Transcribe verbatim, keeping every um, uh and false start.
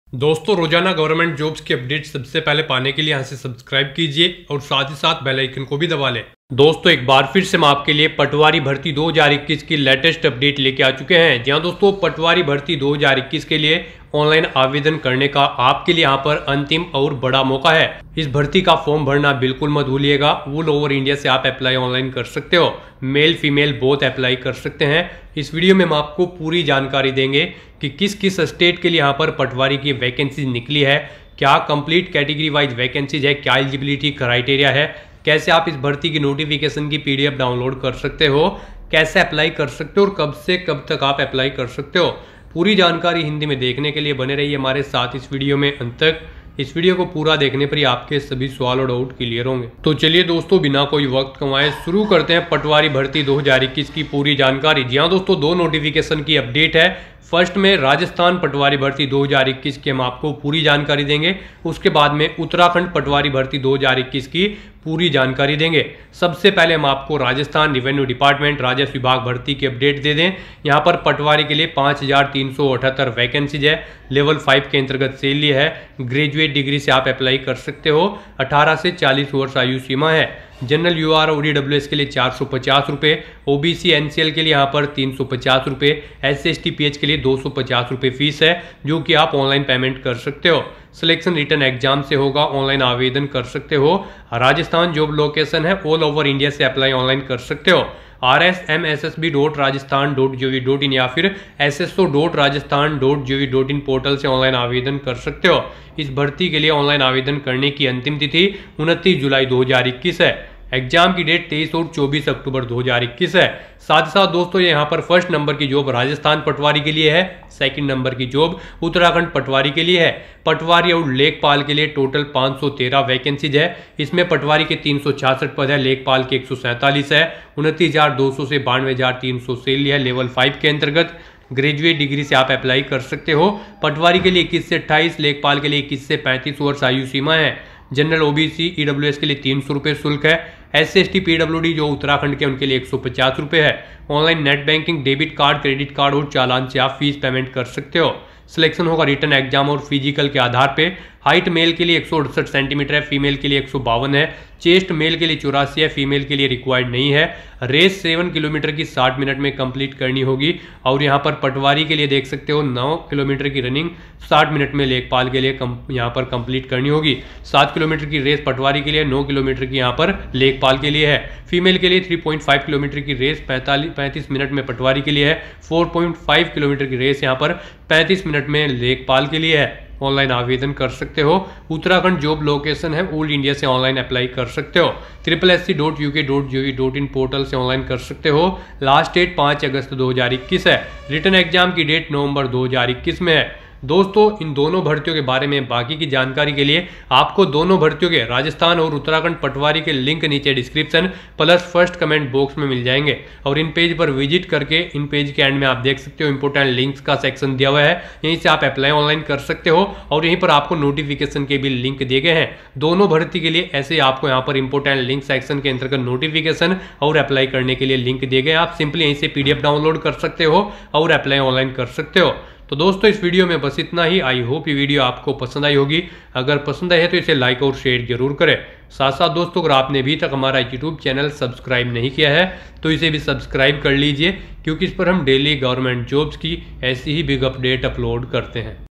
दोस्तों रोजाना government jobs की अपडेट सबसे पहले पाने के लिए यहाँ से सब्सक्राइब कीजिए और साथ ही साथ बेल आइकन को भी दबा लें। दोस्तों एक बार फिर से हम आपके लिए पटवारी भर्ती दो हज़ार इक्कीस की लेटेस्ट अपडेट लेके आ चुके हैं। जी हाँ दोस्तों, पटवारी भर्ती दो हज़ार इक्कीस के लिए ऑनलाइन आवेदन करने का आपके लिए यहाँ पर अंतिम और बड़ा मौका है। इस भर्ती का फॉर्म भरना बिल्कुल मत भूलिएगा। ऑल ओवर इंडिया से आप अप्लाई ऑनलाइन कर सकते हो, मेल फीमेल बोथ अप्लाई कर सकते हैं। इस वीडियो में हम आपको पूरी जानकारी देंगे कि किस किस स्टेट के लिए यहाँ पर पटवारी की वैकेंसी निकली है, क्या कंप्लीट कैटेगरी वाइज वैकेंसीज है, क्या एलिजिबिलिटी क्राइटेरिया है, कैसे आप इस भर्ती की नोटिफिकेशन की पीडीएफ डाउनलोड कर सकते हो, कैसे अप्लाई कर सकते हो और कब से कब तक आप अप्लाई कर सकते हो। पूरी जानकारी हिंदी में देखने के लिए बने रहिए हमारे साथ इस वीडियो में अंत तक। इस वीडियो को पूरा देखने पर ही आपके सभी सवाल और डाउट क्लियर होंगे। तो चलिए दोस्तों बिना कोई वक्त कमाए शुरू करते हैं पटवारी भर्ती दो हज़ार इक्कीस की पूरी जानकारी। जी हाँ दोस्तों, दो नोटिफिकेशन की अपडेट है। फर्स्ट में राजस्थान पटवारी भर्ती दो हज़ार इक्कीस की हम आपको पूरी जानकारी देंगे। उसके बाद में उत्तराखंड पटवारी भर्ती दो हज़ार इक्कीस की पूरी जानकारी देंगे। सबसे पहले हम आपको राजस्थान रेवेन्यू डिपार्टमेंट राजस्व विभाग भर्ती की अपडेट दे दें। यहाँ पर पटवारी के लिए पाँच हजार तीन सौ अठहत्तर वैकेंसीज है। लेवल फाइव के अंतर्गत सैलरी है। ग्रेजुएट डिग्री से आप अप्लाई कर सकते हो। अठारह से चालीस वर्ष आयु सीमा है। जनरल यू आर और ईडब्ल्यूएस के लिए चार सौ पचास रुपये, ओबीसी एनसीएल के लिए यहाँ पर तीन सौ पचास रुपये, S C S T PH के लिए दो सौ पचास रुपये फीस है, जो कि आप ऑनलाइन पेमेंट कर सकते हो। सिलेक्शन रिटर्न एग्जाम से होगा, ऑनलाइन आवेदन कर सकते हो। राजस्थान जॉब लोकेशन है, ऑल ओवर इंडिया से अप्लाई ऑनलाइन कर सकते हो। R S M S S B dot Rajasthan dot G O V dot in या फिर S S O dot Rajasthan dot G O V dot in portal से online आवेदन कर सकते हो। इस भर्ती के लिए ऑनलाइन आवेदन करने की अंतिम तिथि उनतीस जुलाई दो हज़ार इक्कीस है। एग्जाम की डेट तेईस और चौबीस अक्टूबर दो हज़ार इक्कीस है। साथ ही साथ दोस्तों ये यहाँ पर फर्स्ट नंबर की जॉब राजस्थान पटवारी के लिए है, सेकंड नंबर की जॉब उत्तराखंड पटवारी के लिए है। पटवारी और लेखपाल के लिए टोटल पाँच सौ तेरह वैकेंसीज है। इसमें पटवारी के तीन सौ छियासठ पद है, लेखपाल के एक सौ सैंतालीस है। उनतीस हजार दो सौ से बानवे हजार तीन सौ सैलरी है। लेवल फाइव के अंतर्गत ग्रेजुएट डिग्री से आप अप्लाई कर सकते हो। पटवारी के लिए इक्कीस से अट्ठाईस, लेखपाल के लिए इक्कीस से पैंतीस वर्ष आयु सीमा है। जनरल ओबीसी ईडब्ल्यूएस के लिए तीन सौ रुपये शुल्क है। S C S T PWD जो उत्तराखंड के उनके लिए एक सौ पचास रुपये है। Online net banking, debit card, credit card और चालान से आप फीस पेमेंट कर सकते हो। सिलेक्शन होगा रिटर्न एग्जाम और फिजिकल के आधार पे। हाइट मेल के लिए एक सौ अड़सठ सेंटीमीटर है, फीमेल के लिए एक सौ बावन है। चेस्ट मेल के लिए चौरासी है, फीमेल के लिए रिक्वायर्ड नहीं है। रेस सेवन किलोमीटर की साठ मिनट में कंप्लीट करनी होगी। और यहाँ पर पटवारी के लिए देख सकते हो नौ किलोमीटर की रनिंग साठ मिनट में लेखपाल के लिए यहाँ पर कंप्लीट करनी होगी। सात किलोमीटर की रेस पटवारी के लिए, नौ किलोमीटर की यहाँ पर लेखपाल के लिए है। फीमेल के लिए तीन पॉइंट पाँच किलोमीटर की रेस पैंतालीस पैंतीस मिनट में पटवारी के लिए है। चार पॉइंट पाँच किलोमीटर की रेस यहाँ पर पैंतीस मिनट में लेखपाल के लिए है। ऑनलाइन आवेदन कर सकते हो। उत्तराखंड जॉब लोकेशन है, ऑल इंडिया से ऑनलाइन अप्लाई कर सकते हो। Triple S C dot U K dot G O V dot in portal से ऑनलाइन कर सकते हो। लास्ट डेट पाँच अगस्त दो हज़ार इक्कीस है। रिटर्न एग्जाम की डेट नवंबर दो हज़ार इक्कीस में है। दोस्तों इन दोनों भर्तियों के बारे में बाकी की जानकारी के लिए आपको दोनों भर्तियों के राजस्थान और उत्तराखंड पटवारी के लिंक नीचे description plus first comment box में मिल जाएंगे। और इन पेज पर विजिट करके इन पेज के एंड में आप देख सकते हो इंपोर्टेंट लिंक्स का सेक्शन दिया हुआ है, यहीं से आप अप्लाई ऑनलाइन कर सकते हो। और यहीं पर आपको नोटिफिकेशन के भी लिंक दिए गए हैं दोनों भर्ती के लिए। ऐसे आपको यहाँ पर इंपोर्टेंट लिंक सेक्शन के अंतर्गत नोटिफिकेशन और अप्लाई करने के लिए लिंक दिए गए। आप सिंपली यहीं से पीडीएफ डाउनलोड कर सकते हो और अप्लाई ऑनलाइन कर सकते हो। तो दोस्तों इस वीडियो में बस इतना ही। आई होप ये वीडियो आपको पसंद आई होगी। अगर पसंद आई है तो इसे लाइक और शेयर जरूर करें। साथ साथ दोस्तों अगर आपने अभी तक हमारा यूट्यूब चैनल सब्सक्राइब नहीं किया है तो इसे भी सब्सक्राइब कर लीजिए, क्योंकि इस पर हम डेली गवर्नमेंट जॉब्स की ऐसी ही बिग अपडेट अपलोड करते हैं।